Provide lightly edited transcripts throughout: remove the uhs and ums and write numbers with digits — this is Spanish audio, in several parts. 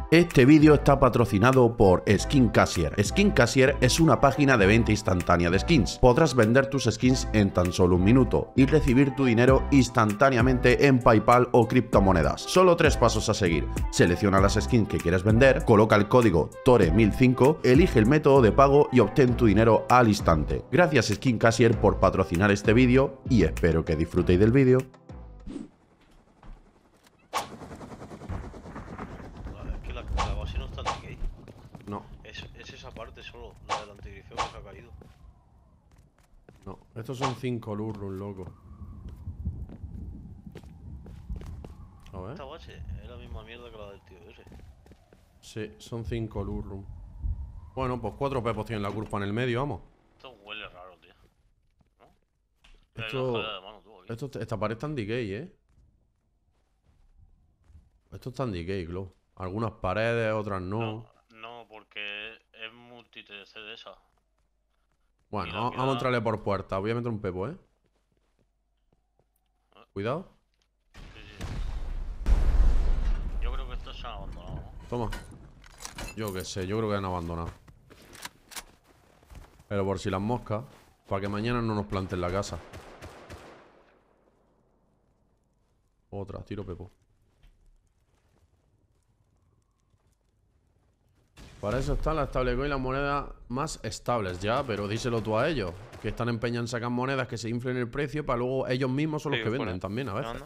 Este vídeo está patrocinado por Skincasier. Skincasier es una página de venta instantánea de skins. Podrás vender tus skins en tan solo un minuto y recibir tu dinero instantáneamente en PayPal o criptomonedas. Solo 3 pasos a seguir. Selecciona las skins que quieres vender, coloca el código TORE1005, elige el método de pago y obtén tu dinero al instante. Gracias Skincasier por patrocinar este vídeo y espero que disfrutéis del vídeo. La base no está en decay. No. Es esa parte solo, la del antigrifeo que se ha caído. No, estos son 5 lurrus, loco. A ver. Esta base es la misma mierda que la del tío ese. Sí, son 5 lurrus. Bueno, pues 4 pepos tienen la culpa en el medio, vamos. Esto huele raro, tío. ¿No? Esta pared está en decay, Esto está en decay, Glow. Algunas paredes, otras no. No, porque es multi-TC de esa. Bueno, vamos a entrarle por puerta. Voy a meter un pepo, Cuidado. Sí. Yo creo que estos se han abandonado. Toma. Yo qué sé, yo creo que han abandonado. Pero por si las moscas, para que mañana no nos planten la casa. Otra, tiro pepo. Para eso están las stablecoins y las monedas más estables ya, pero díselo tú a ellos, que están empeñados en sacar monedas que se inflen el precio para luego ellos mismos son los que venden también a veces.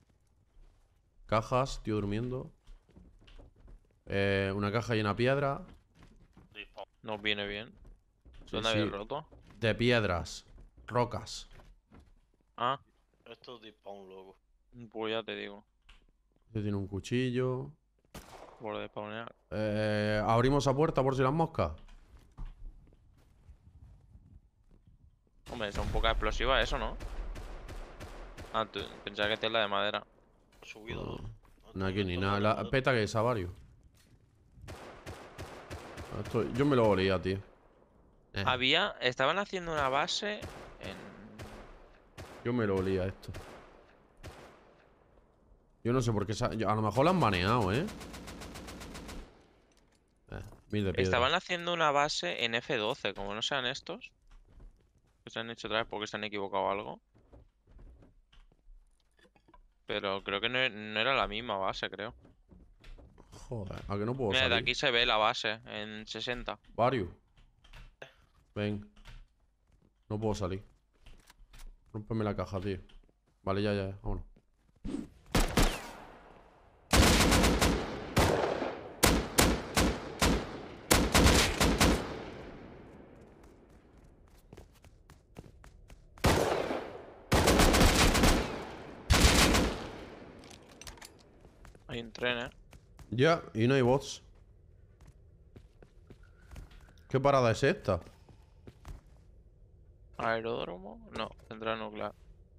Cajas, tío durmiendo. Una caja llena de piedra. Nos viene bien. Sí, ¿Dónde habéis roto? De piedras, rocas. Ah, Esto es despawn, loco. pues ya te digo. Este tiene un cuchillo. Por despawnear. Abrimos esa puerta por si las moscas. Hombre, son poca explosiva eso, ¿no? Ah, pensaba que esta es la de madera. Subido. No aquí ni nada. La peta que es a varios. Yo me lo olía, tío. Estaban haciendo una base en... Yo me lo olía esto. Yo no sé por qué. A lo mejor la han baneado, Mil de piedra. Estaban haciendo una base en F12, como no sean estos. Que se han hecho otra vez porque se han equivocado algo. Pero creo que no era la misma base, creo. Joder, ¿a que no puedo Mira, salir? de aquí se ve la base en 60. Varios. Ven. No puedo salir. Rómpeme la caja, tío. Vale, ya, vámonos. Hay un tren, Ya, y no hay bots. ¿Qué parada es esta? ¿Aeródromo? No, central nuclear.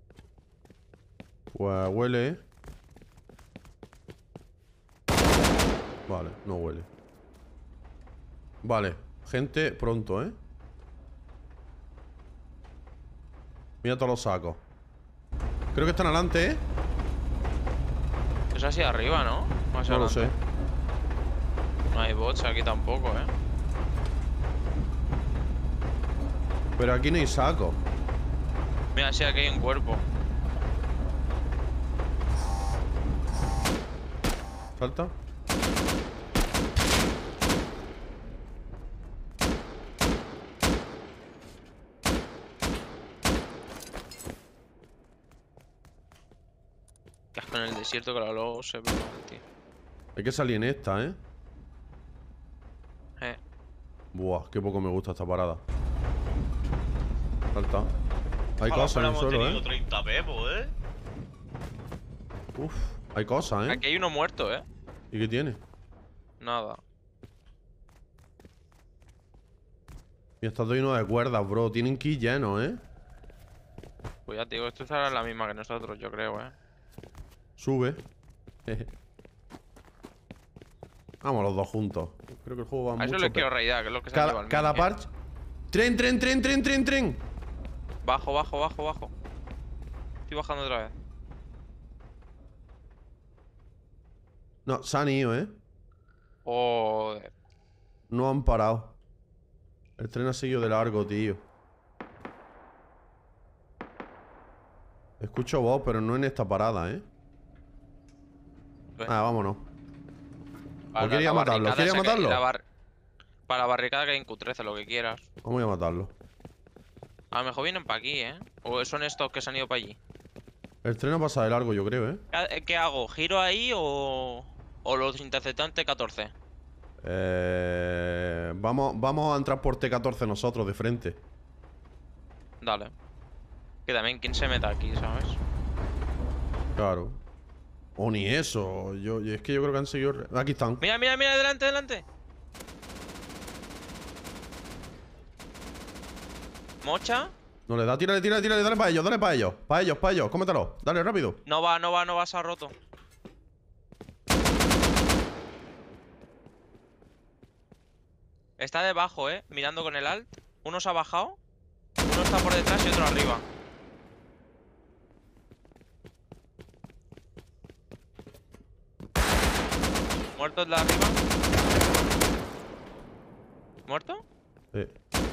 Pues huele, Vale, no huele. Vale, gente, pronto, Mira todos los sacos. Creo que están adelante, Es hacia arriba, ¿no? Más No lo adelante. sé. No hay bots aquí tampoco, Pero aquí no hay saco. Mira, sí, aquí hay un cuerpo. Salta. Que asco en el desierto que luego se ve mal, tío. Hay que salir en esta, Eh. Buah, qué poco me gusta esta parada. Salta. Hay Ojalá cosas en el fuéramos suelo, tenido 30 pepos, Uf, hay cosas, Aquí hay uno muerto, ¿Y qué tiene? Nada. Y está todo lleno de cuerdas, bro. Tienen ki llenos, Pues ya te digo, esto será la misma que nosotros, yo creo, Sube. Vamos los dos juntos. Creo que el juego va A mucho. eso les quiero raidar, que es lo que se han llevado Cada al menos, parche. ¡Tren! Bajo. Estoy bajando otra vez. No, se han ido, Joder. No han parado. El tren ha seguido de largo, tío. Escucho voz, pero no en esta parada, ¿eh? Ah, vámonos. ¿O quería matarlo? ¿Quería matarlo? Para la barricada que hay en Q13, lo que quieras. Vamos a matarlo. A lo mejor vienen para aquí, ¿eh? O son estos que se han ido para allí. El tren ha pasado de largo, yo creo, ¿eh? ¿Qué hago? ¿Giro ahí o los interceptan T14? Vamos a entrar por T14 nosotros, de frente. Dale. Que también quién se meta aquí, ¿sabes? Claro. O ni eso. Es que yo creo que han seguido... Aquí están. Mira, mira, mira, delante, delante. ¿Mocha? No le da, tírale, tírale, tírale, dale para ellos, dale para ellos. Para ellos, para ellos, cómetelo. Dale, rápido. No va, no va, no va, se ha roto. Está debajo, mirando con el alt. Uno se ha bajado. Uno está por detrás y otro arriba. ¿Muerto el de arriba? ¿Muerto? Sí.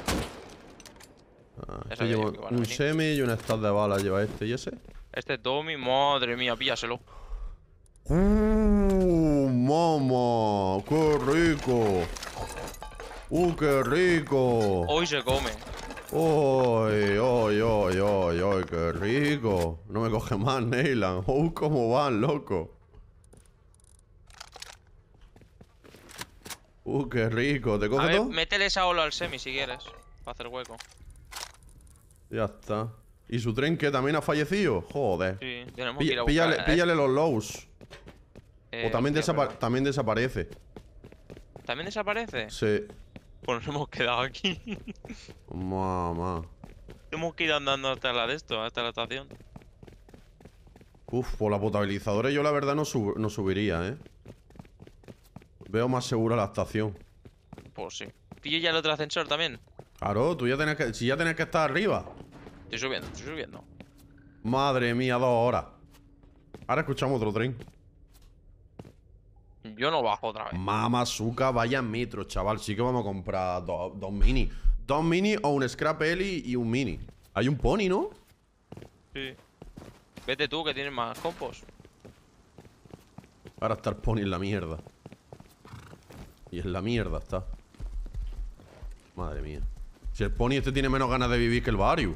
Eso Lleva digo que van a un venir. semi y un stack de balas lleva este. ¿Y ese? Este es Tommy, madre mía, píllaselo. ¡Mamá! ¡Qué rico! ¡Qué rico! Hoy se come. ¡Ay, ay, ay, ay, ay! ¡Qué rico! No me coge más, Neyland. ¡Cómo van, loco! ¡Qué rico! ¿Te A coge ver, todo? métele esa ola al semi si quieres. Para hacer hueco. Ya está. ¿Y su tren que también ha fallecido? Joder. Sí, tenemos que ir a buscar. Píllale, píllale los lows. O también, hostia, también desaparece. ¿También desaparece? Sí. Pues nos hemos quedado aquí. Mamá. Hemos que ir andando hasta la de esto, hasta la estación. Uf, por la potabilizadora yo la verdad no subiría, ¿eh? Veo más segura la estación. Pues sí. ¿Pillo ya el otro ascensor también? Claro, tú ya tenés que... Si ya tenés que estar arriba. Estoy subiendo, estoy subiendo. Madre mía, 2 horas. Ahora escuchamos otro tren. Yo no bajo otra vez. Mamazuka, vaya metro, chaval. Sí que vamos a comprar dos mini. 2 mini o un Scrap Heli y un mini. Hay un pony, ¿no? Sí. Vete tú, que tienes más compos. Ahora está el pony en la mierda. Y en la mierda está. Madre mía. Si el pony este tiene menos ganas de vivir que el Varius.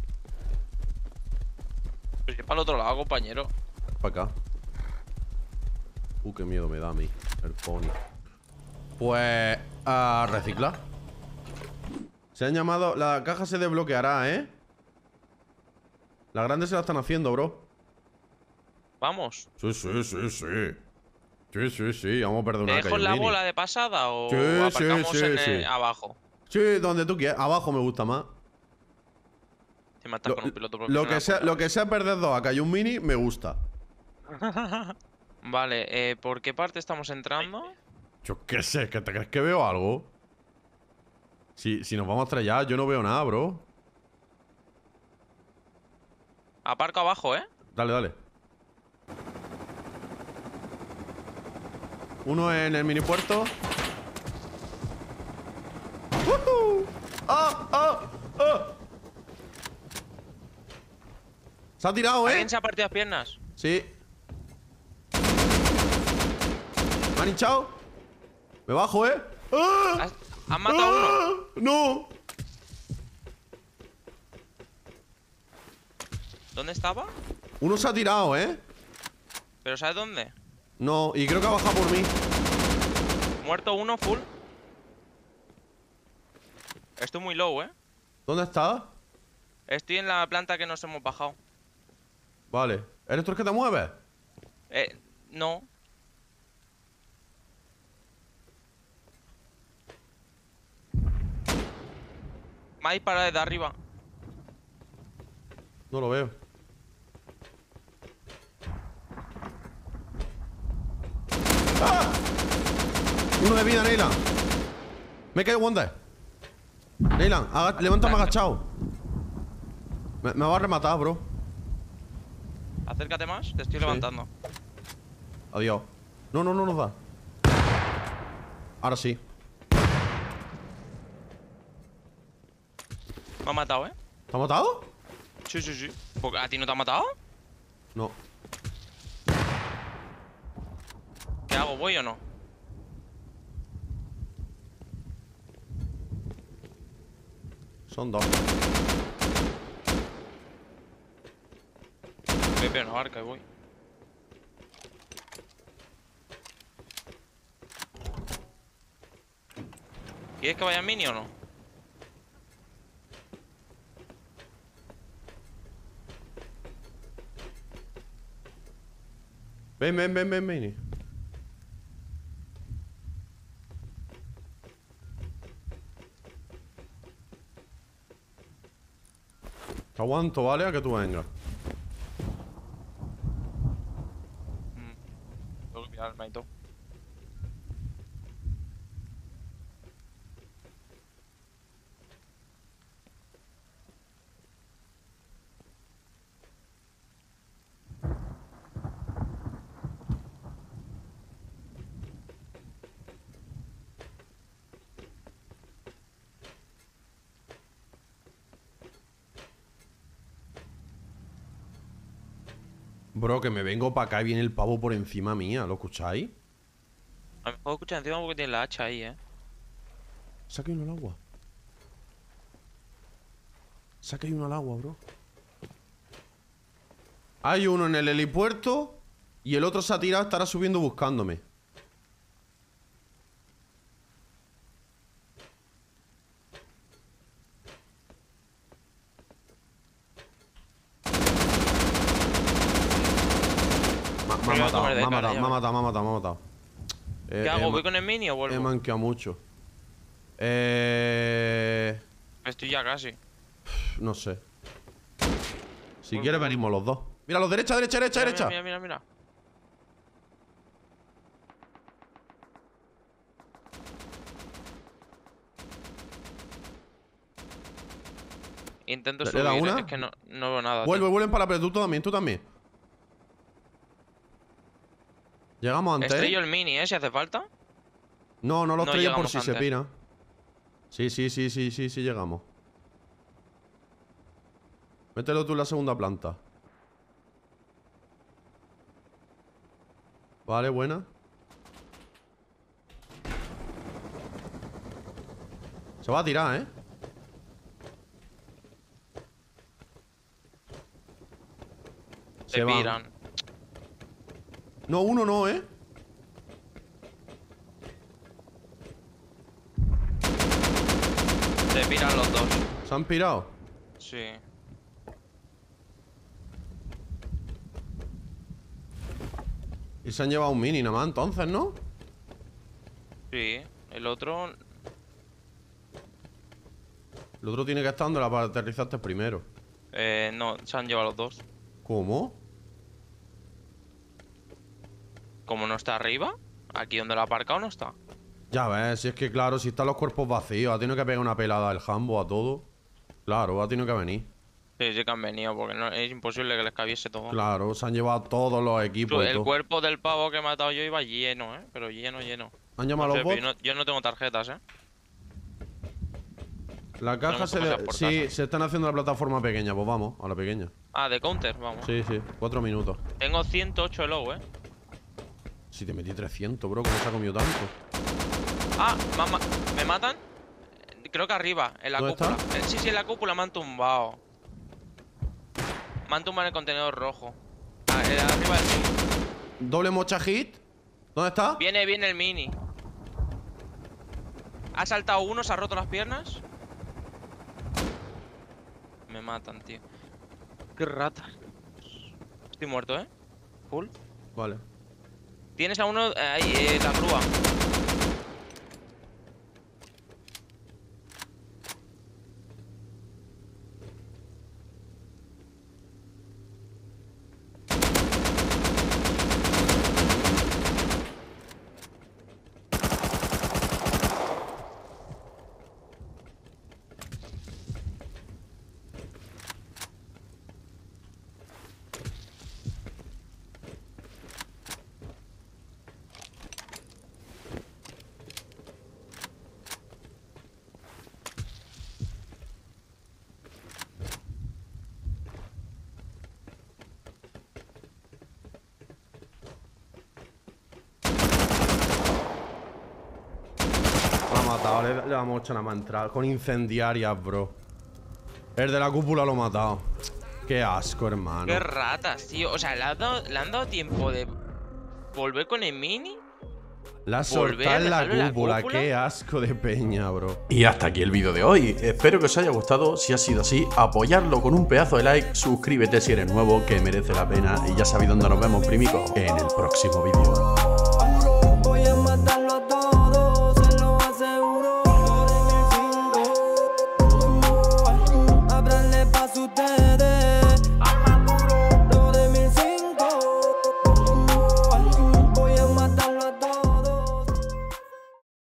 Pues es para el otro lado, compañero. Para acá. Qué miedo me da a mí el pony. Pues... a reciclar. Se han llamado... La caja se desbloqueará, ¿eh? Las grandes se la están haciendo, bro. Vamos. Sí, sí, sí, sí. Sí, sí, sí. Vamos a perder ¿Te una dejo en la bola de pasada o Sí, aparcamos sí, en sí. abajo? Sí, donde tú quieras. Abajo me gusta más. Si matas con un piloto profesional. Lo que sea perder 2 acá y un mini, me gusta. Vale, ¿por qué parte estamos entrando? Yo qué sé, ¿que te crees que veo algo? Si nos vamos a estrellar, yo no veo nada, bro. Aparco abajo, ¿eh? Dale, dale. Uno en el mini puerto. ¡Ah! ¡Ah! ¡Ah! Se ha tirado, ¿eh? ¿Alguien se ha partido las piernas? Sí. ¿Me han hinchado? Me bajo, ¿eh? ¡Ah! ¿Has matado a uno? ¡Ah! ¡No! ¿Dónde estaba? Uno se ha tirado, ¿eh? ¿Pero sabes dónde? No, y creo que ha bajado por mí. Muerto uno, full. Estoy muy low, ¿eh? ¿Dónde está? Estoy en la planta que nos hemos bajado. Vale. ¿Eres tú el que te mueves? No. Me ha disparado desde arriba. No lo veo. ¡Ah! Uno de vida, Neyland. Me he caído Wonder. Neyland, levántame agachado. Me va a rematar, bro. Acércate más, te estoy levantando. Adiós. No, no, no nos da. Ahora sí. Me ha matado, ¿eh? ¿Te ha matado? Sí, sí, sí. ¿A ti no te ha matado? No. ¿Qué hago? ¿Voy o no? Son dos. Me pego una barca y voy. ¿Quieres que vaya en mini o no? Ven, ven, ven, ven, ven. Te aguanto, ¿vale? A que tú vengas. Tengo que pillarme y todo. Bro, que me vengo para acá y viene el pavo por encima mía. ¿Lo escucháis? A lo mejor escucha encima porque tiene la hacha ahí, ¿eh? Saca uno al agua. Saca uno al agua, bro. Hay uno en el helipuerto y el otro se ha tirado, estará subiendo buscándome. Me ha matado, me ha matado, me ha matado, me ha matado, me ha matado. ¿Qué hago? ¿Voy con el mini o He vuelvo? manqueado mucho. Estoy ya casi. No sé. Si Vuelvo, quieres vuelvo. venimos los dos. Mira, los derecha, derecha, derecha, Mira, derecha. mira, mira, mira. Intento ¿Le subir, da una? es que no veo nada. Vuelve, tío. vuelven para la pared. Tú también, tú también. Llegamos antes. Estrello el mini, si hace falta. No, no los No estrellas por llegamos si se antes. pira. Sí, sí, sí, sí, sí, sí llegamos. Mételo tú en la segunda planta. Vale, buena. Se va a tirar, ¿eh? Se van. piran. No, uno no, ¿eh? Se piran los dos. Se han pirado. Sí. Y se han llevado un mini nada más, entonces, ¿no? Sí. El otro. El otro tiene que estar donde la aterrizaste primero. No, se han llevado los dos. ¿Cómo? Como no está arriba, aquí donde lo ha aparcado no está. Ya ves, si es que claro, si están los cuerpos vacíos, ha tenido que pegar una pelada al jambo a todo. Claro, ha tenido que venir. Sí, sí que han venido, porque no, es imposible que les cabiese todo. Claro, se han llevado todos los equipos y El todo. cuerpo del pavo que he matado yo iba lleno, pero lleno, lleno. ¿Han llamado No a sé, los pero bots? yo no tengo tarjetas, La caja Tenemos que pasar por sí, casa. se están haciendo la plataforma pequeña, pues vamos, a la pequeña. Ah, de counter, vamos. Sí, sí, 4 minutos. Tengo 108 de low, Si te metí 300, bro, ¿cómo se ha comido tanto? Ah, ¿me matan? Creo que arriba, en la ¿Dónde cúpula. está? Sí, sí, en la cúpula me han tumbado. Me han tumbado en el contenedor rojo. Arriba del mini. Doble mocha hit. ¿Dónde está? Viene el mini. Ha saltado uno, se ha roto las piernas. Me matan, tío. Qué rata. Estoy muerto, Full. Vale. Tienes a uno ahí, la grúa. ha matado, le hemos hecho nada más entrar. Con incendiarias, bro. El de la cúpula lo ha matado. Qué asco, hermano. Qué ratas, tío. O sea, le han dado tiempo de volver con el mini. La soltado en la dejarlo en la cúpula, cúpula. qué asco de peña, bro. Y hasta aquí el vídeo de hoy. Espero que os haya gustado. Si ha sido así, apoyadlo con un pedazo de like. Suscríbete si eres nuevo, que merece la pena. Y ya sabéis dónde nos vemos, primico, en el próximo vídeo.